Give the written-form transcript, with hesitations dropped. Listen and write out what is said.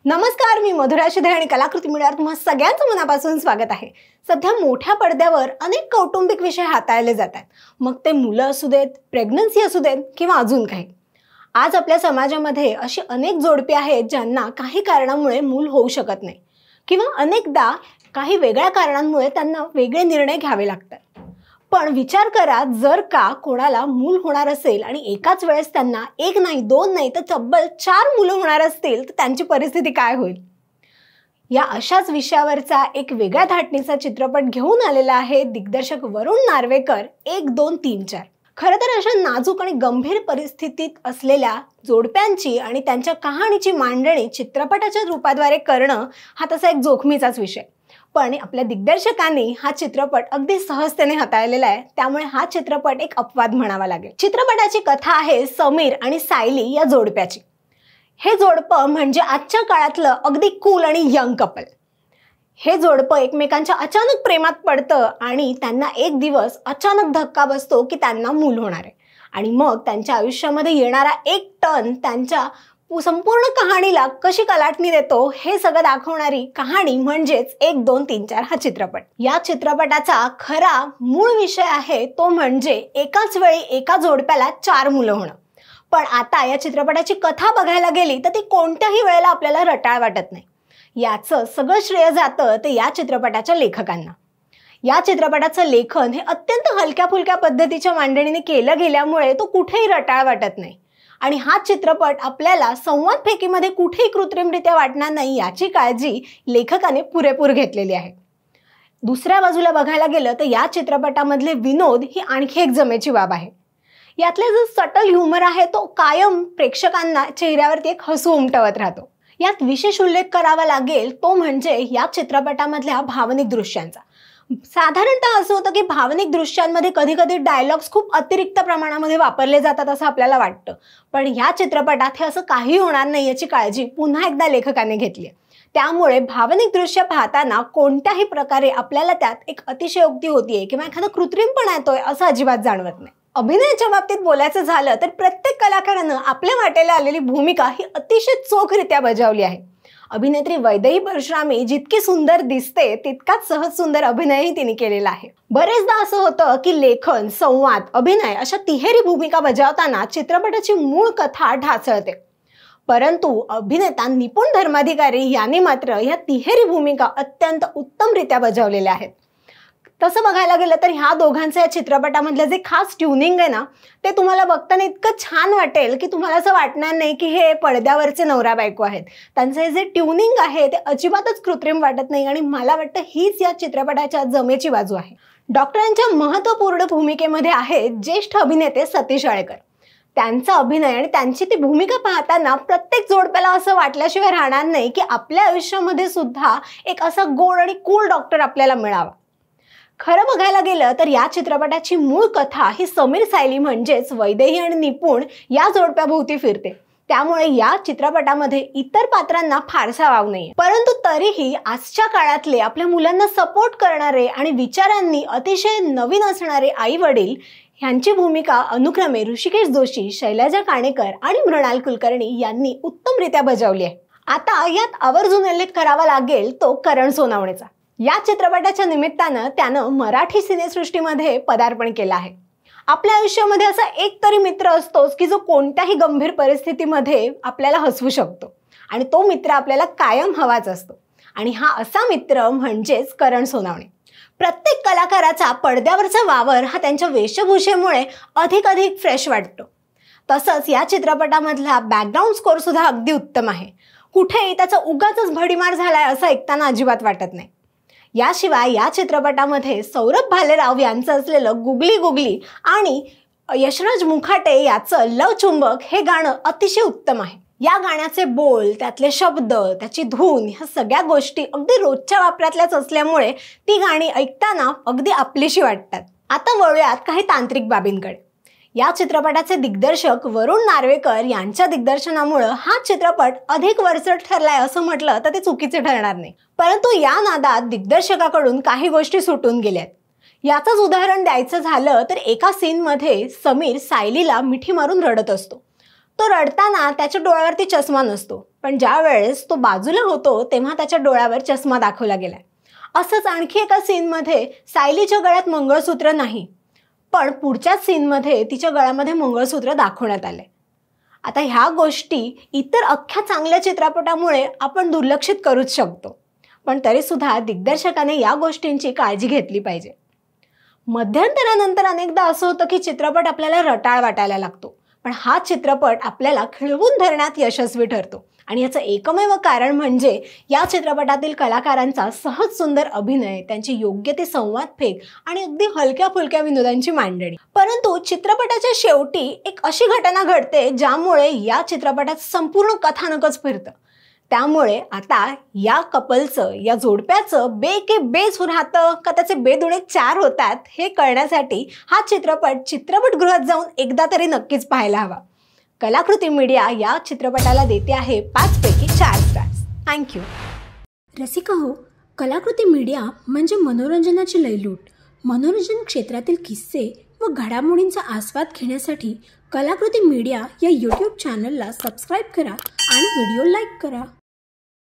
नमस्कार, मी मधुरा शिधे आणि कलाकृती मीडियावर तुम्हा सगळ्यांचं मनापासून स्वागत आहे। सध्या मोठ्या पडद्यावर अनेक कौटुंबिक विषय हाताळले जातात, मग ते मुलं असू देत, प्रेग्नन्सी असू देत किंवा अजून काही। आज आपल्या समाजामध्ये अशी अनेक जोडपी आहेत ज्यांना काही कारणामुळे मूल होऊ शकत नाही किंवा अनेकदा काही वेगळ्या कारणांमुळे त्यांना वेगळे निर्णय घ्यावे लागतात। पण विचार करा, जर का कोणाला मूल होणार असेल आणि एकाच वेळेस त्यांना एक नाही, दोन नाही तर तब्बल 4 मुलं होणार असतील तर त्यांची परिस्थिती काय होईल। या अशाच विषयावरचा एक वेगळ्या धाटणीचा चित्रपट घेऊन आलेला आहे दिग्दर्शक वरुण नार्वेकर 1 2 3 4। खरं तर अशा नाजूक आणि गंभीर परिस्थितीत असलेल्या जोडप्यांची आणि त्यांच्या कहाणीची मांडणी चित्रपटाच्या रूपाद्वारे करणं हा तसा एक जोखमीचाच विषय। पण आपल्या दिग्दर्शकांनी हा चित्रपट अगदी सहजतेने हाताळलेला आहे, त्यामुळे हा चित्रपट एक अपवाद म्हणावा लागेल। चित्रपटाची कथा आहे समीर आणि सायली या जोडप्याची। हे जोडपं म्हणजे आजच्या काळातलं अगदी कूल आणि यंग कपल। हे जोडपं एकमेकांच्या अचानक प्रेमात पडतं आणि त्यांना एक दिवस अचानक धक्का बसतो की त्यांना मूल होणार आहे आणि मग त्यांच्या आयुष्यामध्ये येणारा एक टर्न त्यांच्या संपूर्ण कहाणीला कशी कलाटणी देतो हे सगळं दाखवणारी कहाणी म्हणजेच 1 2 3 4 हा चित्रपट। या चित्रपटाचा खरा मूळ विषय आहे तो म्हणजे एकाच वेळी एका जोडप्याला 4 मुलं होणं। पण आता या चित्रपटाची कथा बघायला गेली तर ती कोणत्याही वेळेला आपल्याला रटाळ वाटत नाही। याचं सगळं श्रेय जातं ते या चित्रपटाच्या लेखकांना। या चित्रपटाचं लेखन हे अत्यंत हलक्या फुलक्या पद्धतीच्या मांडणीने केलं गेल्यामुळे तो कुठेही रटाळ वाटत नाही आणि हा चित्रपट आपल्याला संवाद फेकीमध्ये कुठेही कृत्रिमरित्या वाटणार नाही याची काळजी लेखकाने पुरेपूर घेतलेली आहे। दुसऱ्या बाजूला बघायला गेलं तर या चित्रपटामधले विनोद ही आणखी एक जमेची बाब आहे। यातले जो सटल ह्युमर आहे तो कायम प्रेक्षकांना चेहऱ्यावरती एक हसू उमटवत राहतो। यात विशेष उल्लेख करावा लागेल तो म्हणजे या चित्रपटामधल्या भावनिक दृश्यांचा। साधारणतः असं होतं की भावनिक दृश्यांमध्ये कधी कधी डायलॉग्स खूप अतिरिक्त प्रमाणामध्ये वापरले जातात असं आपल्याला वाटतं, पण या चित्रपटात हे असं काही होणार नाही याची काळजी पुन्हा एकदा लेखकाने घेतली आहे। त्यामुळे भावनिक दृश्य पाहताना कोणत्याही प्रकारे आपल्याला त्यात एक अतिशयोक्ती होतीये किंवा एखादा कृत्रिमपणा येतोय असं अजिबात जाणवत नाही। अभिनयाच्या बाबतीत बोलायचं झालं तर प्रत्येक कलाकारानं आपल्या वाटेला आलेली भूमिका ही अतिशय चोखरित्या बजावली आहे। अभिनेत्री वैदेही परशुरामी जितकी सुंदर दिसते तितकाच सहज सुंदर अभिनयही तिने केलेला आहे। बरेचदा असं होतं की लेखन, संवाद, अभिनय अशा तिहेरी भूमिका बजावताना चित्रपटाची मूळ कथा ढासळते, परंतु अभिनेता निपुण धर्माधिकारी यांनी मात्र या तिहेरी भूमिका अत्यंत उत्तमरित्या बजावलेल्या आहेत। तसं बघायला गेलं तर ह्या दोघांचं या चित्रपटामधलं जे खास ट्युनिंग आहे ना ते तुम्हाला बघताना इतकं छान वाटेल की तुम्हाला असं वाटणार नाही की हे पडद्यावरचे नवरा बायको आहेत। त्यांचं हे जे ट्युनिंग आहे ते अजिबातच कृत्रिम वाटत नाही आणि मला वाटतं हीच या चित्रपटाच्या जमेची बाजू आहे। डॉक्टरांच्या महत्त्वपूर्ण भूमिकेमध्ये आहेत ज्येष्ठ अभिनेते सतीश आळेकर। त्यांचा अभिनय आणि त्यांची ती भूमिका पाहताना प्रत्येक जोडप्याला असं वाटल्याशिवाय राहणार नाही की आपल्या आयुष्यामध्ये सुद्धा एक असा गोड आणि कूल डॉक्टर आपल्याला मिळावा। खरं बघायला गेलं तर या चित्रपटाची मूळ कथा ही समीर सायली म्हणजेच वैदेही आणि निपुण या जोडप्याभोवती फिरते, त्यामुळे या चित्रपटामध्ये इतर पात्रांना फारसा वाव नाहीये। परंतु तरीही आजच्या काळातले आपल्या मुलांना सपोर्ट करणारे आणि विचारांनी अतिशय नवीन असणारे आई वडील यांची भूमिका अनुक्रमे ऋषिकेश जोशी, शैलजा काणेकर आणि मृणाल कुलकर्णी यांनी उत्तमरित्या बजावली आहे। आता यात आवर्जून उल्लेख करावा लागेल तो करण सोनावणेचा। या चित्रपटाच्या निमित्तानं त्यानं मराठी सिनेसृष्टीमध्ये पदार्पण केलं आहे। आपल्या आयुष्यामध्ये असा एक तरी मित्र असतोच की जो कोणत्याही गंभीर परिस्थितीमध्ये आपल्याला हसवू शकतो आणि तो मित्र आपल्याला कायम हवाच असतो आणि हा असा मित्र म्हणजेच करण सोनावणे। प्रत्येक कलाकाराचा पडद्यावरचा वावर हा त्यांच्या वेशभूषेमुळे अधिक फ्रेश वाटतो। तसंच या चित्रपटामधला बॅकग्राऊंड स्कोर सुद्धा अगदी उत्तम आहे। कुठेही त्याचा उगाचच भडीमार झालाय असं ऐकताना अजिबात वाटत नाही। याशिवाय या चित्रपटामध्ये सौरभ भालेराव यांचं असलेलं गुगली गुगली आणि यशराज मुखाटे याचं लव चुंबक हे गाणं अतिशय उत्तम आहे। या गाण्याचे बोल, त्यातले शब्द, त्याची धून ह्या सगळ्या गोष्टी अगदी रोजच्या वापरातल्याच असल्यामुळे ती गाणी ऐकताना अगदी आपलीशी वाटतात। आता वळूयात काही तांत्रिक बाबींकडे। या चित्रपटाचे दिग्दर्शक वरुण नार्वेकर यांच्या दिग्दर्शनामुळे हा चित्रपट अधिक वरचढ ठरलाय असं म्हटलं तर ते चुकीचे ठरणार नाही, परंतु या नादात दिग्दर्शकाकडून काही गोष्टी सुटून गेल्यात। याचंच उदाहरण द्यायचं झालं तर एका सीनमध्ये समीर सायलीला मिठी मारून रडत असतो। तो रडताना त्याच्या डोळ्यावरती चष्मा नसतो, पण ज्या वेळेस तो बाजूला होतो तेव्हा त्याच्या डोळ्यावर चष्मा दाखवला गेलाय. असंच आणखी एका सीनमध्ये सायलीच्या गळ्यात मंगळसूत्र नाही, पण पुढच्याच सीनमध्ये तिच्या गळ्यामध्ये मंगळसूत्र दाखवण्यात आले. आता ह्या गोष्टी इतर अख्ख्या चांगल्या चित्रपटामुळे आपण दुर्लक्षित करूच शकतो, पण तरीसुद्धा दिग्दर्शकाने या गोष्टींची काळजी घेतली पाहिजे. मध्यंतरानंतर अनेकदा असं होतं की चित्रपट आपल्याला रटाळ वाटायला लागतो, पण हा चित्रपट आपल्याला खिळवून धरण्यात यशस्वी ठरतो. आणि याचं एकमेव कारण म्हणजे या चित्रपटातील कलाकारांचा सहज सुंदर अभिनय, त्यांची योग्य ते संवाद फेक आणि अगदी हलक्या फुलक्या विनोदांची मांडणी. परंतु चित्रपटाच्या शेवटी एक अशी घटना घडते ज्यामुळे या चित्रपटात संपूर्ण कथानकच फिरतं. त्यामुळे आता या कपलचं, या जोडप्याचं बे के बेच राहतं का त्याचे बेदुणे 4 होतात हे कळण्यासाठी हा चित्रपट चित्रपटगृहात जाऊन एकदा तरी नक्कीच पाहायला हवा. कलाकृती मीडिया या चित्रपटाला देते आहे 5 पैकी 4 स्टार्स. थँक्यू. रसिका हो, कलाकृती मीडिया म्हणजे मनोरंजनाची लयलूट. मनोरंजन क्षेत्रातील किस्से व घडामोडींचा आस्वाद घेण्यासाठी कलाकृती मीडिया या यूट्यूब चॅनलला सबस्क्राईब करा आणि व्हिडिओ लाईक करा.